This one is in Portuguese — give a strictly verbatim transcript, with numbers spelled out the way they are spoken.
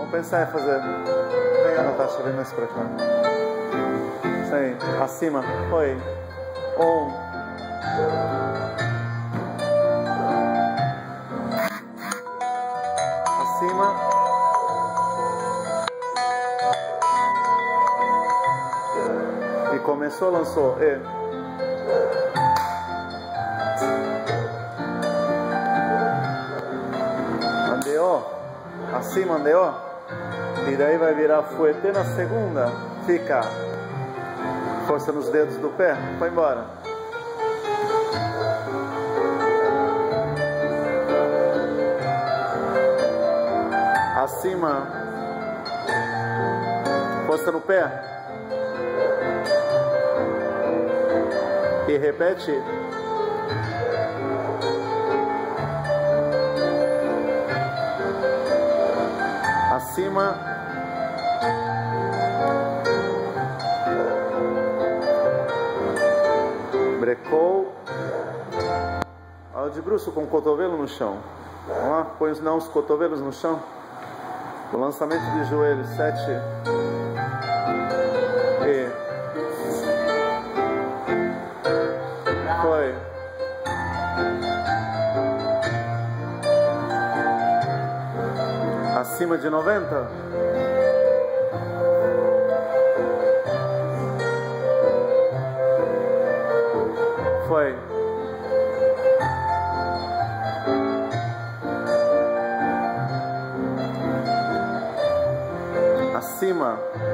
Vamos pensar em fazer. Vem, Natasha, vem mais pra cá. Isso aí, acima. Oi. Um. Acima. E começou, lançou. E. Andeou. Acima, andeou. E daí vai virar fuete na segunda. Fica. Força nos dedos do pé. Vai embora. Acima. Força no pé. E repete. Acima. Brecou. Olha de bruço com o cotovelo no chão. Vamos lá, põe os, não, os cotovelos no chão. O lançamento de joelho. Sete. E. Foi. Acima de noventa. Foi. Acima.